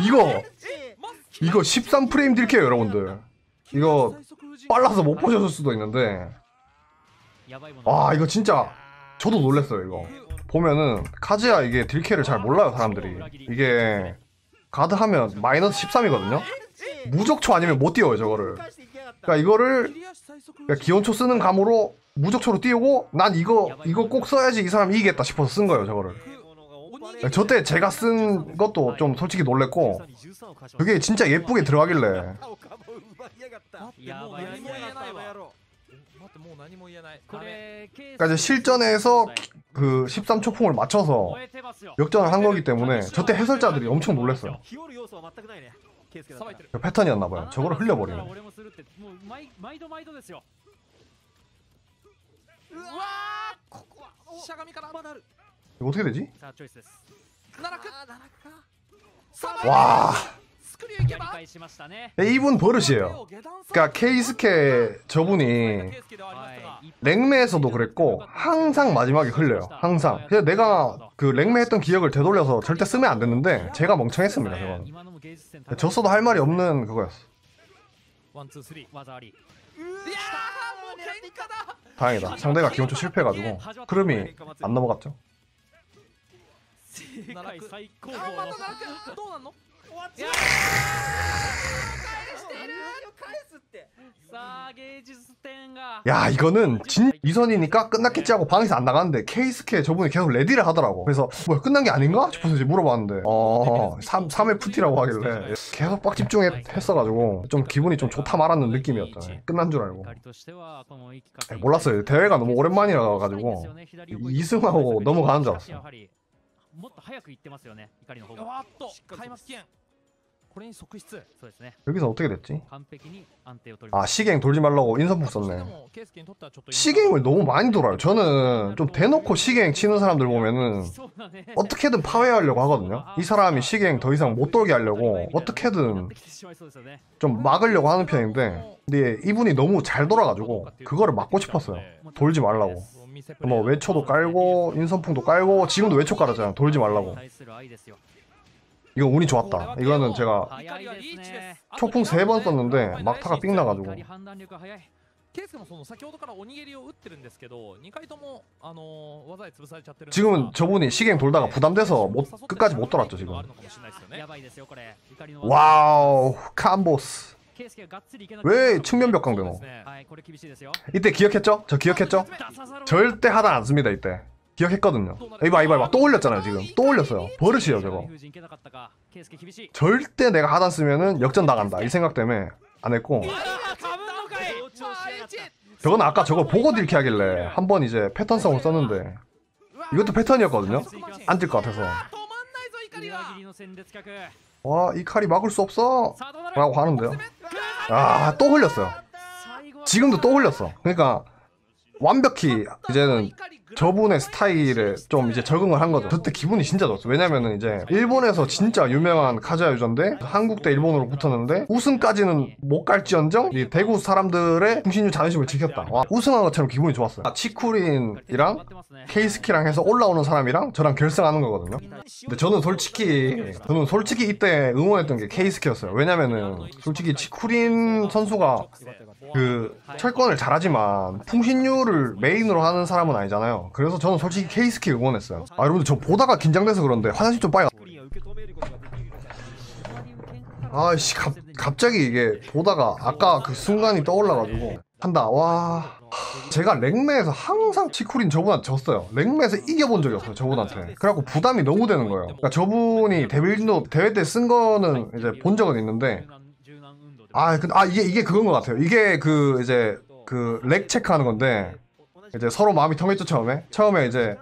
A: 이거 13프레임 딜캐요 여러분들. 이거 빨라서 못 보셨을 수도 있는데
C: やばいもの
A: 와 이거 진짜 저도 놀랬어요 이거. 보면은 카즈야 이게 딜캐를 잘 몰라요 사람들이. 이게 가드 하면 마이너스 13이거든요. 무적초 아니면 못 띄워요 저거를. 그러니까 이거를 그러니까 기온초 쓰는 감으로 무적초로 띄우고 난 이거 꼭 써야지 이 사람 이기겠다 싶어서 쓴 거예요 저거를. 저 때 제가 쓴 것도 좀 솔직히 놀랬고 그게 진짜 예쁘게 들어가길래
C: やばいですね
B: 待ってもう何も言えない
C: これ
A: 그러니까 이제 실전에서 그 13초풍을 맞춰서
C: 燃えてますよ
A: 역전을 한 거기 때문에 저 때 해설자들이 엄청 놀랐어요.
D: 日和要素は全くないねケースケだったら
B: さばいてる
A: 그 패턴이었나 봐요. 저거를
C: だから
A: 흘려버리네.
C: 俺もするってもう毎度毎度ですよ
B: うわーここはしゃがみからまだある
A: 이거 어떻게 되지?
C: さあチョイスです
B: 奈落
D: あー奈落か
B: さばいてる
A: 와
B: スク
C: やり返しましたね。
A: 이분 버릇이에요. 그러니까 케이스케 저분이
C: はい。
A: 랭매에서도 그랬고 항상 마지막에 흘려요. 항상. 그래서 내가 그 랭매 했던 기억을 되돌려서 절대 쓰면 안 됐는데 제가 멍청했습니다. 저건.
C: 今のも芸術センター
A: 졌어도 할 말이 없는 그거였어.
B: ワンツースリー。
C: 技あり。
B: いやーもう喧嘩だ。
A: 다행이다. 상대가 기본적으로 실패해가지고 흐름이 안 넘어갔죠.
C: 世界最高
B: あ
C: 峰の
B: また奈落どうなんの？いや
C: さあ芸術点が
A: 야 이거는 진 이선이니까 끝났겠지 하고 방에서 안 나갔는데 케이스케 저분이 계속 레디를 하더라고. 그래서 뭐야 끝난 게 아닌가 싶어서 이제 물어봤는데 3회 푸티라고 하길래 계속 빡 집중했어가지고 좀 기분이 좀 좋다 말았는 느낌이었다. 끝난 줄 알고.
C: 光としてはこの生き方
A: 몰랐어요. 대회가 너무 오랜만이라 가지고 2승하고 넘어가는 줄 알았어.
C: やはりもっと早く行ってますよね怒りの方が
B: わっと開幕権これに即出。
C: そうですね
A: 여기서 어떻게 됐지?
C: 完璧に安定を取り
A: 아 시갱 돌지 말라고 인선풍
B: で
A: 썼네.
B: もケイスケにとってはちょっと
A: 시갱을 너무 많이 돌아요. 저는 좀 대놓고 시갱 치는 사람들 보면은
C: そうだね
A: 어떻게든 파괴하려고 하거든요. 이 사람이 시갱 더 이상 못 돌게 하려고 어떻게든
C: やってきてしまいそうですよね
A: 좀 막으려고 하는 편인데 근데 이분이 너무 잘 돌아가지고 그거를 막고 싶었어요. 돌지 말라고. 뭐 외초도 깔고 인선풍도 깔고 지금도 외초 깔았잖아요. 돌지 말라고.
C: 対する愛ですよ
A: 이거 운이 좋았다. 이거는 제가
C: 早いですね
A: 초풍 3번 썼는데 막타가 삥 나가지고
C: 怒り判断力が早い
B: ケイスケもその先ほどからおにぎりを打ってるんですけど2回とも技で潰されちゃってるんですが
A: 지금은 저분이 시갱 돌다가 부담돼서 끝까지 못 돌았죠 지금.
B: あるのかもしれないですよね
C: やばいですよこれ怒りの
A: 와우 캄보스.
C: ケイスケががっつりいけなく
A: 왜 측면 벽강
B: そうで
A: 되노?
B: すね
C: はいこれ厳しいですよ
A: 이때 기억했죠? 저 기억했죠?
C: 出さざるを
A: 절대 하단 안 씁니다 이때. 기억했거든요. 이봐 또 올렸잖아요 지금. 또 올렸어요. 버릇이에요 저거.
C: 封じいけなかったかケイスケ厳しい
A: 절대 내가 하단 쓰면은 역전 나간다 이 생각 때문에 안 했고
C: あらかぶんのかい
D: 同調しやがった
A: 저건 아까 저걸 보고 딜키 하길래 한번 이제 패턴성을 썼는데 이것도 패턴이었거든요. 앉을 것 같아서
B: 止まんないぞ怒りが
C: 裏切りの戦列角
A: 와 이 칼이 막을 수 없어
C: さあどうなる
A: 라고 하는데요. 아 또 흘렸어요.
C: 最後は
A: 지금도 또 흘렸어. 그러니까 완벽히 이제는 저분의 스타일에 좀 이제 적응을 한 거죠. 그때 기분이 진짜 좋았어. 왜냐면은 이제 일본에서 진짜 유명한 카즈야 유저인데 한국 대 일본으로 붙었는데 우승까지는 못 갈지언정 이 대구 사람들의 풍신유 자존심을 지켰다. 와 우승한 것처럼 기분이 좋았어요. 치쿠린이랑
C: 待ってますね
A: 케이스키랑 해서 올라오는 사람이랑 저랑 결승하는 거거든요. 근데 저는 솔직히 이때 응원했던 게 케이스키였어요. 왜냐면은 솔직히 치쿠린 선수가 그 철권을 잘하지만 풍신유를 메인으로 하는 사람은 아니잖아요. 그래서 저는 솔직히 케이스키 응원했어요. 아 여러분들 저 보다가 긴장돼서 그런데 화장실 좀 빨리
D: スクリーンを受け止めることができるのか
A: 아씨 갑자기 이게 보다가 아까 그 순간이 떠올라가지고 한다. 와 제가 랭매에서 항상 치쿠린 저분한테 졌어요. 랭매에서 이겨본 적이 없어요 저분한테. 그래갖고 부담이 너무 되는 거예요. 그러니까 저분이 데빌진도 대회 때 쓴 거는 이제 본 적은 있는데 이게 그건 것 같아요. 이게 그 이제 그 렉 체크하는 건데 이제 서로 마음이 통했죠 처음에 이제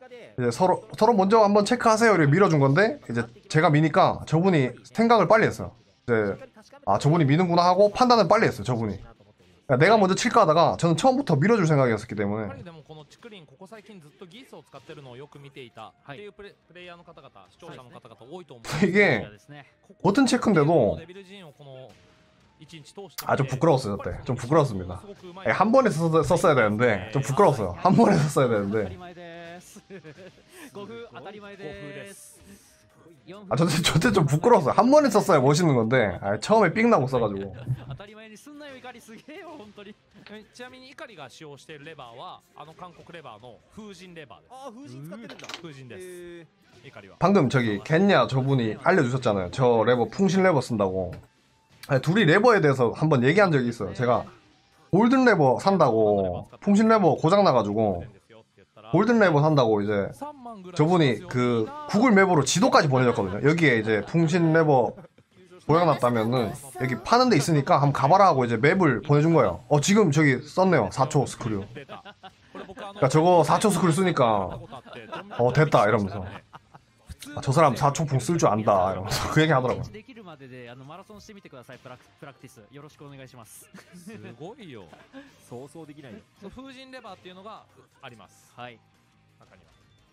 A: 서로 먼저 한번 체크하세요 이렇게 밀어준 건데 이제 제가 미니까 저분이 생각을 빨리 했어요. 이제 아 저분이 미는구나 하고 판단을 빨리 했어요 저분이. 그러니까 내가 먼저 칠까 하다가 저는 처음부터 밀어줄 생각이었기
B: やっぱ
A: 때문에
B: りでもこのチクリンここ最近ずっとギースを使ってるのをよく見ていたっていうプレイヤーの方々視聴者の方々多いと思う
A: 이게
C: ですね
A: 버튼 체크인데도
B: デビルジンをこの1日通して
A: 아 좀 부끄러웠어요 그때. 좀 부끄러웠습니다. 한 번에 썼어야 되는데 좀 부끄러웠어요. 한 번에 썼어야
C: 当た
A: 되는데
C: り前です5分当たり前です4
A: 아 저때 좀 부끄러웠어요. 한 번에 썼어야 멋있는 건데 처음에 삥 나고 써가지고
C: 当たり前にすんなよ怒りすげえよ本当に
B: ちなみに怒りが使用しているレバーは韓国レバーの風神レバーです
D: ああ風神使ってるんだ
B: 風神です
D: へ
B: 怒りは
A: 방금 저기 겠냐 저분이 알려주셨잖아요. 저 레버 풍신 레버 쓴다고. 아니, 둘이 레버에 대해서 한번 얘기한 적이 있어요. 제가 골든 레버 산다고 풍신 레버 고장 나가지고 골든 레버 산다고 이제 저분이 그 구글 맵으로 지도까지 보내줬거든요. 여기에 이제 풍신 레버 고장났다면은 여기 파는 데 있으니까 한번 가봐라 하고 이제 맵을 보내준 거예요. 지금 저기 썼네요. 4초 스크류. 그러니까 저거 4초 스크류 쓰니까 됐다 이러면서 저 사람 4초 풍 쓸 줄 안다 이러면서 그 얘기 하더라고요.
C: できるまででマラソンしてみてくださいプラクティスよろしくお願いします
B: すごいよ
D: 想像できないよ
B: そう風神レバーっていうのがあります
C: はい
B: 中には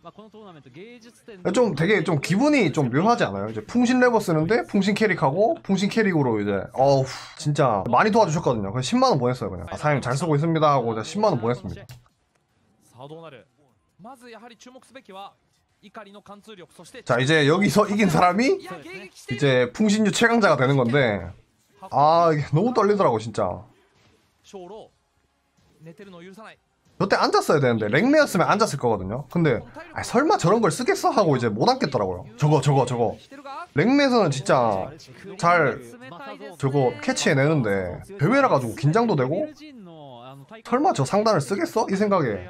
A: 좀 되게 좀 기분이 좀 묘하지 않아요? 이제 풍신 레버 쓰는데 풍신 캐릭하고 풍신 캐릭으로 이제 어우 진짜 많이 도와주셨거든요. 그래서 10만원 보냈어요 그냥. 아, 사장님 잘 쓰고 있습니다 하고 제가 10만원 보냈습니다.
B: さあどうなるまずやはり注目すべきは怒りの貫通力そして
A: 자 이제 여기서 이긴 사람이
B: いや迎撃している
A: 이제 풍신유 최강자가 되는 건데 아 이게 너무 떨리더라고 진짜.
B: 小老寝てるのを許さない
A: 저때 앉았어야 되는데 랭매였으면 앉았을 거거든요. 근데 아, 설마 저런 걸 쓰겠어 하고 이제 못 앉겠더라고요. 저거
B: してるが
A: 랭매에서는 진짜 잘 저거 캐치해내는데 대회라 가지고 긴장도 되고 설마 저 상단을 쓰겠어? 이 생각에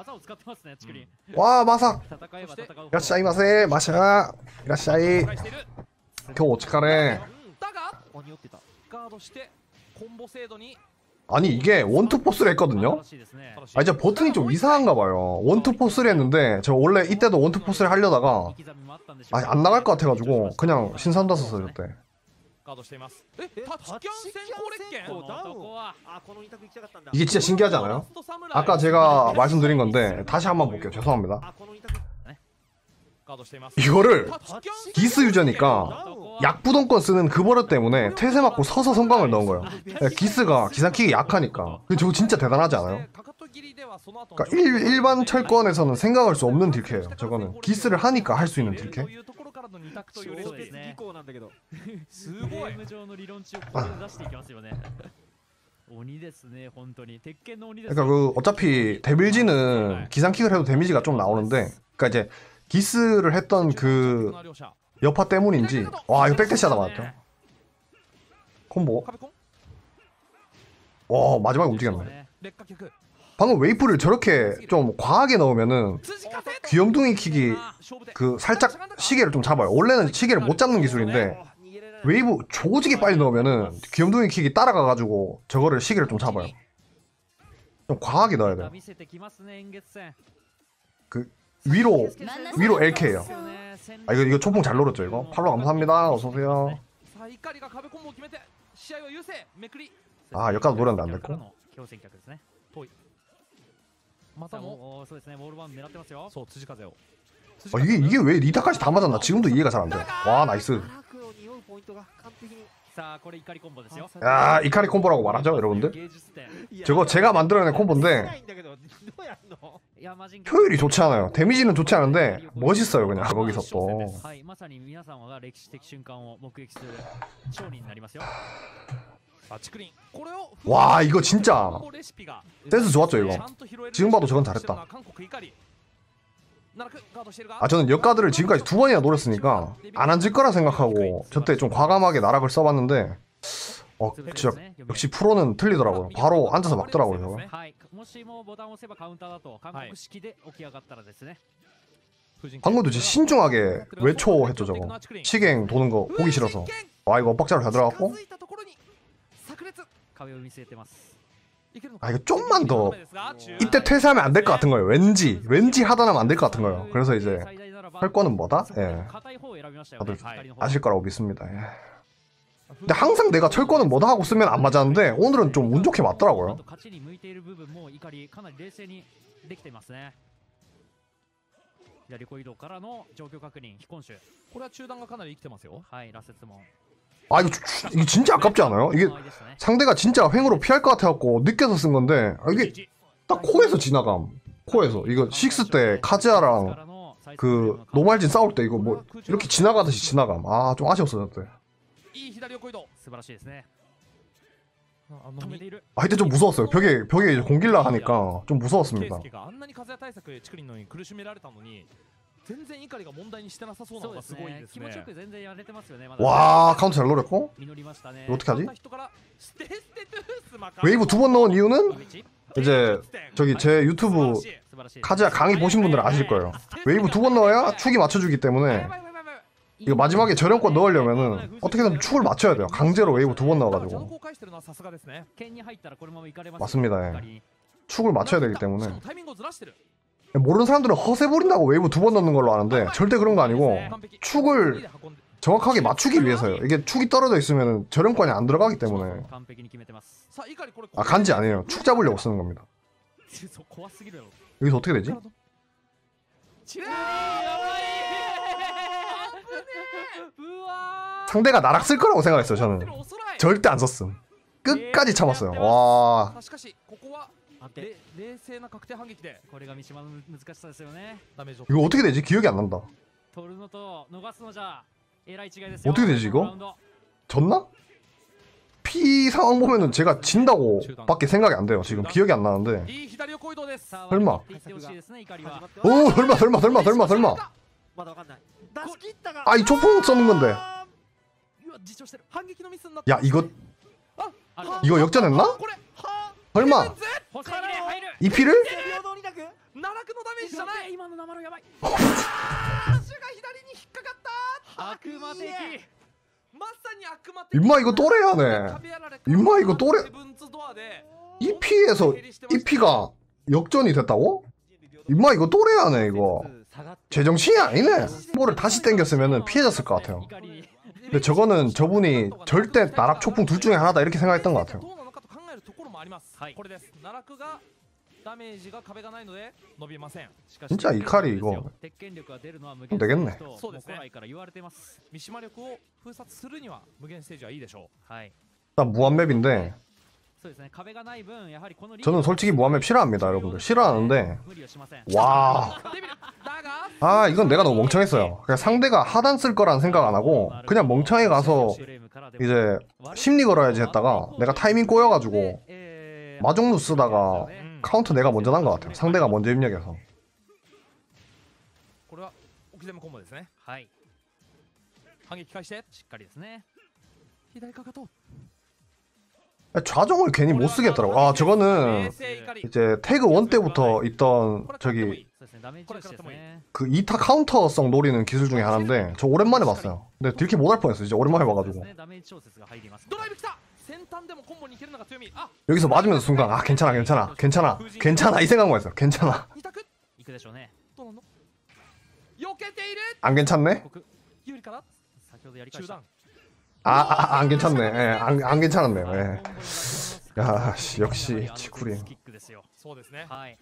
A: 와 마삭 이라시아이마세 마샤 이라시아이
B: 返している
A: 겨우 오츠카레.
B: だがガードしてコンボ精度に
A: 아니 이게 원투포스를 했거든요. 아 이제 버튼이 좀 이상한가 봐요. 원투포스를 했는데 저 원래 이때도 원투포스를 하려다가 아, 안 나갈 것 같아가지고 그냥 신산다 썼어요 저때.
B: ガードしていますえタッチキャン先行列拳
A: 이게 진짜 신기하지 않아요? 아까 제가 말씀드린 건데 다시 한번 볼게요. 죄송합니다.
B: ガードしています
A: 이거를
B: タッチキャン
A: 기스 유저니까 약부동권 쓰는 그 버릇 때문에 태세 맞고 서서 성광을 넣은 거예요. 기스가 기상킥이 약하니까. 근데 저거 진짜 대단하지 않아요?
B: かかと切りではその後
A: 그러니까 일반 철권에서는 생각할 수 없는 딜캐예요. 저거는 기스를 하니까 할 수 있는 딜캐.
B: というところからの二択というレシピ
C: そうですね
B: すごい
C: ゲーム上の理論値をここで出していきますよね鬼ですね本当に鉄拳の鬼です
A: 그러니까 그 어차피 데빌지는 기상킥을 해도 데미지가 좀 나오는데, 그러니까 이제 기스를 했던 그 여파 때문인지 와 이거 백대시하다 맞았죠. 콤보.
B: 壁コン
A: 와 마지막에 움직였네.
B: 劣化脚
A: 방금 웨이프를 저렇게 좀 과하게 넣으면은
B: 辻風
A: 귀염둥이 킥이
B: 勝負で
A: 그 살짝 시계를 좀 잡아요. 원래는 시계를 못 잡는 기술인데 웨이브 조직이 빨리 넣으면은 귀염둥이 킥이 따라가가지고 저거를 시계를 좀 잡아요. 좀 과하게 넣어야 돼요.
C: 見せてきますね円月戦
A: 그 위로 LK예요. 아 이거 초풍 잘 노렸죠 이거. 팔로 감사합니다. 어서 오세요.
B: さあ怒りが壁コンボを決めて試合は優勢めくり
A: 아 여기까지 노렸는데 안
C: から
A: 됐고.
C: の強戦客ですね
B: またも
C: そうですねボールバウンド狙ってますよ
B: そう辻風を
A: 아, 이게 왜 리타까지 다 맞았나? 지금도 이해가 잘 안 돼. 와 나이스.
C: さあこれ怒りコンボですよ
A: 야 이카리 콤보라고 말하죠 여러분들.
C: 芸術点
A: 저거 제가 만들어낸 콤보인데
C: いやマジン
A: 효율이 좋지 않아요. 데미지는 좋지 않은데 멋있어요 그냥 거기서 또.
C: はいまさに皆様が歴史的瞬間を目撃する勝利になりますよ
B: あチクリンこれを
A: 와 이거 진짜
B: コンボレシピが
A: 센스 좋았죠
B: ち
A: 이거.
B: ゃんと拾える
A: 지금 봐도 저건 잘했다.
B: 韓国怒り奈落ガードしてるが
A: 아 저는 역가드를 지금까지 2번이나 노렸으니까 안 앉을 거라 생각하고 저때 좀 과감하게 나락을 써봤는데 진짜 역시 프로는 틀리더라고요. 바로 앉아서 막더라고요 저거.
C: はいもしもボタンを押せばカウンターだと韓国式で起き上がったらですね
A: 방금도 진짜 신중하게 외초했죠 저거. 치갱 도는 거 보기 싫어서. 와 이거 엇박자로 잘 들어갔고.
C: 壁を見据えてます
A: 아 이거 좀만 더 이때 퇴사하면 안 될 것 같은 거예요. 왠지 하다 나면 안 될 것 같은 거예요. 그래서 이제 할 거는 뭐다? 예. 다들 아실 거라고 믿습니다. 예. 근데 항상 내가 철권은 뭐다 하고 쓰면 안 맞았는데 오늘은 좀 운 좋게 맞더라고요.
C: 勝ちに向いている部分も怒りかなり冷静にできていますね左小移動からの状況確認非今週
B: これは中段がかなり生きてますよ
C: はい羅刹門
A: 아 이거 진짜 아깝지 않아요? 이게 상대가 진짜 횡으로 피할 것 같아갖고 느껴서 쓴 건데 아, 이게 딱 코에서 지나감. 코에서 이거 식스 때 카즈아랑 그 노말진 싸울 때 이거 뭐 이렇게 지나가듯이 지나감. 아 좀 아쉬웠어요 저때.
B: いい左横移動
C: 素晴らしいですね
B: あの
C: 止めている
A: 아 이때 좀 무서웠어요. 벽에 이제 공길라 하니까 좀
B: ケイ
A: 무서웠습니다.
B: スケがあんなに風対策チクリンのに苦しめられたのに全然怒りが問題にしてなさそうなのがすごいですね
C: 気持ちよく全然やれてますよねまだ
A: 와 카운트 잘 노렸고.
C: 実りましたね
A: 이거 어떻게 하지?
B: 人からステステトゥースマカ
A: 웨이브 2번 넣은 이유는
C: イチ
A: 이제 저기 제 유튜브
C: 素晴らしい
A: 카즈아 강의 보신 분들은 아실 거예요. 웨이브 2번 넣어야 축이 맞춰주기 때문에 이거 마지막에 저렴권 넣으려면은 어떻게든 축을 맞춰야 돼요. 강제로 웨이브 2번 넣어가지고.
C: 剣に入ったらこのまま行かれます
A: 맞습니다. 예. 축을 맞춰야 되기 때문에
B: タイミングをずらしてる
A: 모르는 사람들은 허세 부린다고 웨이브 2번 넣는 걸로 아는데 절대 그런 거 아니고 축을 정확하게 맞추기 위해서요. 이게 축이 떨어져 있으면 저렴권이 안 들어가기 때문에
C: 完璧に決めてます
A: 아 간지 아니에요. 축 잡으려고 쓰는 겁니다.
C: 怖すぎるよ
A: 여기서 어떻게 되지?
C: うわ
A: 상대가 나락 쓸 거라고 생각했어요. 저는 절대 안 썼음. 끝까지 참았어요. 와.
B: しかしここは冷静な確定反撃で
C: これが三島の難しさですよね。
B: ダメージを
A: 이거 어떻게 되지? 기억이 안 난다.
C: 取るのと逃すのじゃえらい違いですよ。
A: 어떻게 되지 이거?
C: このラウンド
A: 졌나? P 상황 보면은 제가 진다고 밖에 생각이 안 돼요. 지금 기억이 안 나는데.
B: いい左横移動です。
C: さあ
A: 설마
C: 割っていってほしいですね、怒りは。
A: 오 설마 설마 설마 설마 설마.
D: まだわかんない出し切ったが
A: 아 이 초풍 써는 건데.
B: うわ自重してる。反撃のミスになった。
A: 야 이거
C: ある
A: 이거 역전했나?
B: これ
A: 설마
C: 補正入れ入る。
A: 이 P를?
D: 平等になく
B: 奈落のダメージじゃない。
C: 今の生のやばい。
B: 足が左に引っかかった。
C: 悪魔的。
B: まさに悪魔的。
A: 임마 이거 또래야네. 임마 이거 또래.
B: セブンズドアで
A: 이 P에서 이 P가 역전이 됐다고? 임마 이거 또래야네 이거. 제정신이 아니네. 뭐를 다시 땡겼으면 피해졌을 것 같아요.
C: 怒り。
A: 근데 저거는 저분이 절대 나락 초풍 둘 중에 하나다 이렇게 생각했던 것 같아요.
B: どうなのかと考えるところもあります。
C: はい
B: これです。奈落がダメージが壁がないので伸びません。
C: しかし
A: 진짜 이칼이 이거
C: 鉄拳力が出るのは無限
A: 되겠네.
C: と
B: そうですね
C: もう古来から言われてます。
B: 三島力を封殺するには無限ステージはいいでしょ
C: はい。
A: 일단 무한맵인데
C: そうですね。壁がない分やはりこの
A: 저는 솔직히 무한맵 싫어합니다 여러분들. 싫어하는데
C: 無理をしません。
A: 와.
B: う。デビルだが
A: 아 이건 내가 너무 멍청했어요. 그냥 상대가 하단 쓸 거란 생각 안 하고 그냥 멍청하게 가서 이제 심리 걸어야지 했다가 내가 타이밍 꼬여가지고 마종루 쓰다가 카운터 내가 먼저 난 것 같아요. 상대가 먼저 입력해서.
B: これはオキゼムコンボですね。
C: はい。
B: 反撃開始して
C: しっかりですね。
B: 左かかと。
A: 좌종을 괜히 못 쓰겠더라고. 아
B: 冷
A: 저거는
B: 静怒り。
A: 이제 태그 1 때부터 있던
B: これ
A: 저기
C: そうですね。ダメージ重視ですね。
A: 그 2타 카운터성 노리는 기술 중에 하나인데 저 오랜만에 봤어요. 근데 딜키 못할 뻔했어요. 진짜 오랜만에
C: そうで
A: 봐가지고.
C: すね。ダメージ調節が入ります。
B: ドライブ来た。先端でもコンボにいけるのが強み。あ、
A: 여기서 맞으면서 순간 아 괜찮아 괜찮아 괜찮아 괜찮아 이 생각만 했어요. 괜찮아.
B: 二択。
C: いくでしょうね。
B: どうなの？避けている。
A: 안 괜찮네?
C: 僕
B: 有利かな？
C: 先ほどやり返
B: 中
C: した。
A: 아 안 괜찮네. 예, 안 괜찮았네요.
C: はい
A: 예. 야, 씨, 역시 치쿠린.
C: キックですよ。
B: そうですね。
C: はい。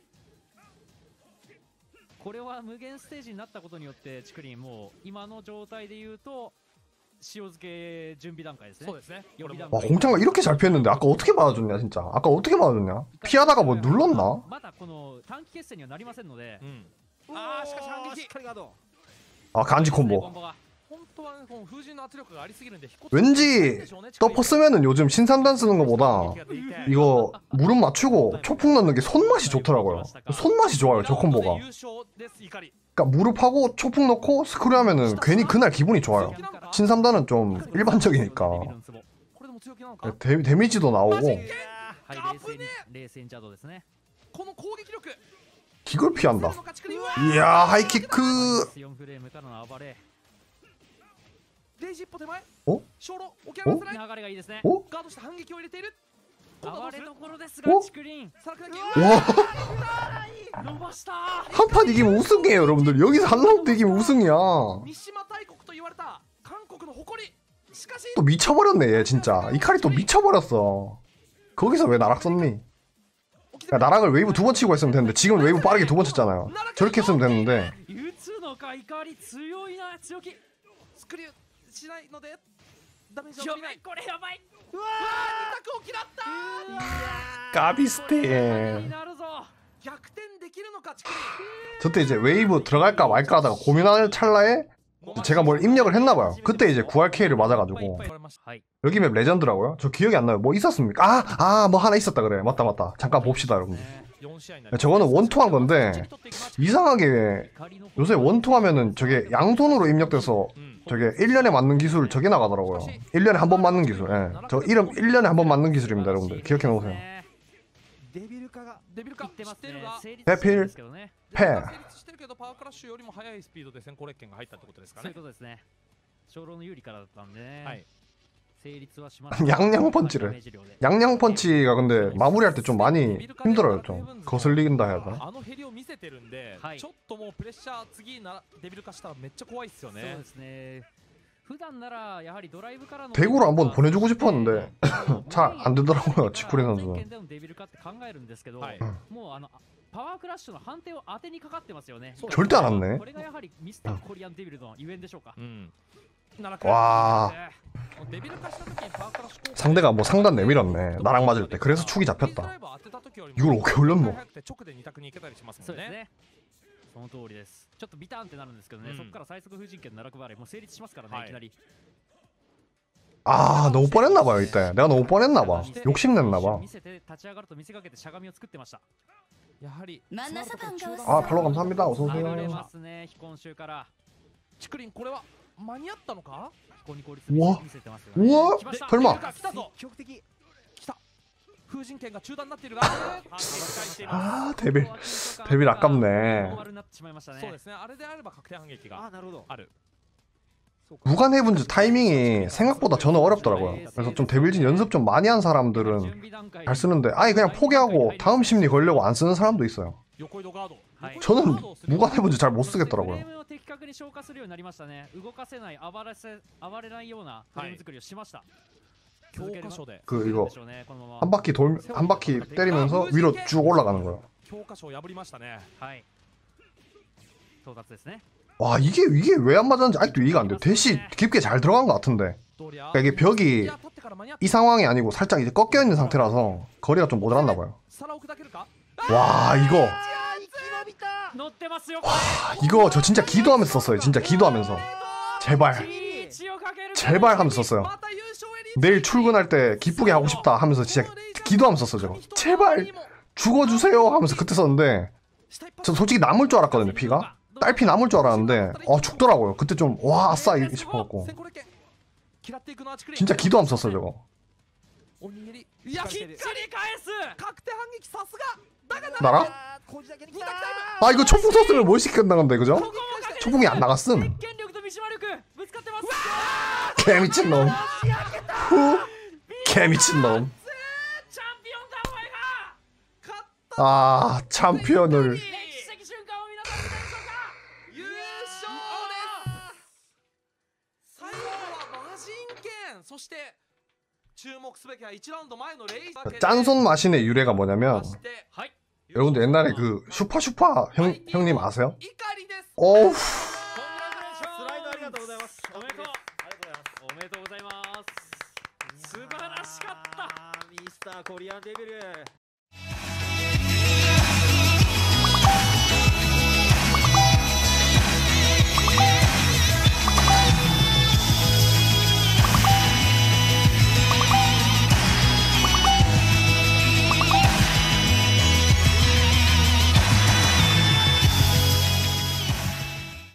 C: これは無限ステージになったことによってチクリンもう今の状態で言うと塩漬け準備段階ですね。
B: そうですね。
C: 予備段
A: 와
C: 階。
A: 홍창가 이렇게 잘 피했는데 아까 어떻게 맞아줬냐 진짜. 아까 어떻게 맞아줬냐? 피하다가 뭐 눌렀나?
C: まだこの短期決戦にはなりませんので。
B: うん。ああしかし反撃
D: しっ。かりガード
A: 아 간지
C: コン
A: 콤보.
C: ボが
B: 本当はねこの風神の圧力がありすぎるんで。
A: 왠지 덮었으면은 요즘 신삼단 쓰는 거보다 이거 무릎 맞추고 초풍 넣는 게 손맛이 좋더라고요. 손맛이 좋아요 저 콤보가.
B: 優勝です怒り。
A: 그러니까 무릎하고 초풍 넣고 스크류 하면은 괜히 그날 기분이 좋아요. 신삼단은 좀 일반적이니까
C: デビルのツボ。
B: これでも強気なのか。
A: 데미지도 나오고
C: はい、冷静に邪道ですね。
B: この攻撃力。
A: 기걸 피한다.
B: の勝ちくり。
A: 이야 하이킥.
C: 4フレームからの暴れ。
B: レイジ一歩手前。
A: お？
B: 小路起き上がらせない。
C: 流れがいいですね。
A: 어?
B: ガードして反撃を入れている。
C: 暴れどころですが
A: お
C: チクリン
B: さらくだけ。
A: 와
C: 伸ばした。
A: 한 판 이기면 우승이에요 여러분들. 여기서 한 라운드 이기면 우승이야.
B: 三島大国と言われた韓国の誇り。しかし
A: 또 미쳐버렸네 얘 진짜. 이칼이 또 미쳐버렸어. 거기서 왜 나락 썼니? 그러니까 나락을 웨이브 2번 치고 했으면 되는데 지금 웨이브 빠르게 2번 쳤잖아요. 저렇게 했으면 됐는데
C: 打つのか怒り強いな強気。
B: スクリューしないのでダメージを
C: や
B: 取りない。
C: ばいこれやばい。
B: うわー二択を嫌った
A: 까비스테.
C: になるぞ。
B: 逆転できるのかチクリ
A: 저때 이제 웨이브 들어갈까 말까 하다가 고민하는 찰나에 제가 뭘 입력을 했나봐요. 그때 이제 9RK를 맞아가지고.
C: はい。
A: 여기 맵 레전드라고요? 저 기억이 안 나요. 뭐 있었습니까? 뭐 하나 있었다 그래. 맞다. 잠깐 봅시다 여러분들.
B: 4試合になります。
A: 저거는 원투한 건데 이상하게 요새 원투 하면은 저게 양손으로 입력돼서
B: うん
A: 저게 1년에 맞는 기술 저게 나가더라고요. 1년에 한 번 맞는 기술. 예. 저 이름 1년에 한 번 맞는 기술입니다, 여러분들. 기억해 놓으세요.
D: デビル化が
B: デビルか
C: 言ってますね
B: 知ってるが。
C: 成立
A: ペピル
C: してるんですけどね。
A: 패.
B: 成立してるけどパワークラッシュよりも速いスピードで先行列拳が入ったってことですか
C: そうい
B: ね
C: うことですね。長老の有利からだったんでね。
B: はい。
C: 成立はします。
A: 양양 펀치를.
C: ダメージ量で
A: 양양 펀치가 근데 마무리할 때 좀 많이 힘들어요, 좀. 거슬린다 해야 되나?
B: あのヘリを見せてるんで、
C: はい
B: ちょっともうプレッシャー次なデビル化したらめっちゃ怖いっすよ
C: そう
B: ね
C: で。すね。普段ならやはりドライブからの
A: 대구로 한번 보내주고 싶었는데 잘 안 되더라고요, 치쿠리 선수는.
C: でもデビル化って考えるんですけど、
B: はい
C: もうパワークラッシュの判定を当てにかかってますよね。
A: 절대 안 왔네.
C: これがやはりミスターコリアンデビルのゆえんでしょうか。
A: 와.
B: デビル化した時にパワークラッシュ効果
A: 상대가 뭐 상단 내밀었네. 나랑 맞을 때. 그래서 축이 잡혔다. 이걸 어떻게 올렸노?
B: 直で2択に行けたりしますもんね。
C: そうですね。その通りです。ちょっとビターンってなるんですけどね、
B: うん
C: そこから最速風神剣の奈落払いもう成立しますからね、
B: はい
C: いきなり。
A: 아, 너무 뻔했나봐요, 이때. 내가 너무 뻔했나봐. 욕심냈나봐.
C: 見せて立ち上がると見せかけてしゃがみを作ってました。
B: やはり
A: 아, 팔로우 감사합니다.
C: 流れ
A: 어서오세요.
C: ますね、非今週から。
B: チクリンこれは間に合ったのか。
C: 非公に効率
A: うわ
C: 見せてますよね。
A: 우와!
C: 来ました
A: 설마.
B: 来たぞ。
D: 積極的。
B: 来た。風神剣が中断になっているが判定に期待していま
A: 아, 데빌. 데빌 아깝네.
C: ノーマルになってしまいました
B: す。
C: ね。
B: そうですね。あれであれば確定反撃が
D: あ、なるほど。
B: ある。
A: 무관해분지 타이밍이 생각보다 저는 어렵더라고요. 그래서 좀 데빌진 연습 좀 많이 한 사람들은 잘 쓰는데 아예 그냥 포기하고 다음 심리 걸려고 안 쓰는 사람도 있어요.
B: 横移動ガード。
A: 저는 무관해분지 잘 못 쓰겠더라고요.
C: フレームを的確に消化するようになりましたね。動かせない、暴れないようなフレーム作りをしました。
B: 教科書で
A: 그 이거
C: でしょうね、このまま。
A: 한 바퀴 때리면서 위로 쭉 올라가는 거예요.
B: 教科書を破りましたね。
C: はい。到達ですね。
A: 와 이게 왜 안 맞았는지 아직도 이해가 안 돼요. 대시 깊게 잘 들어간 것 같은데.
B: どりゃ
A: 그러니까 이게 벽이
B: いや立ってから間に合った
A: 이 상황이 아니고 살짝 이제 꺾여 있는 상태라서 거리가 좀 모자랐나 봐요.
B: 皿を砕けるか。
A: 와 이거
C: 乗ってますよ。
A: 이거 저 진짜 기도하면서 썼어요. 진짜 기도하면서 제발
C: リーチをかける。
A: 제발 하면서 썼어요.
B: また優勝へリーチ。
A: 내일 출근할 때 기쁘게 하고 싶다 하면서 진짜 기도하면서 썼어요. 저거. 제발 죽어주세요 하면서 그때 썼는데 저 솔직히 남을 줄 알았거든요. 피가 딸피 남을 줄 알았는데 죽더라고요. 그때 좀 와 아싸 싶어갖고
B: 先行列拳嫌っていくのはチクリン。
A: 진짜 기도하면서 썼어요 저거.
B: おにぎり。いや、
C: きっちり返す。
B: 確定反撃さすが。だが
A: 나랑?
D: こじだけに来た。
A: 아 이거 초풍 썼으면 뭘 시켰나 건데 그죠?
C: ここもかけて
A: 초풍이 안 나갔음.
C: 権力と三島力ぶつかってます。
A: 개미친 놈. 후 개미친 놈.
C: チャンピオンだお前が。
B: 勝った。
A: 아 챔피언을
C: 歴史的瞬間を皆さん見たでしょうか。
B: 優勝です。最後は魔人剣。そして注目すべきは1ラウンド前のレイザー剣。
A: 짠손 마신의 유래가 뭐냐면
B: そして
C: はい。
A: 여러분들 옛날에 그 슈퍼 형님 아세요?
B: 怒りです。
A: 어우
D: スライドありがとうございます。
C: おめでとう。
D: ありがとうございます。
C: おめでとうございます。素晴らしかった。
D: ミスターコリアンデビル。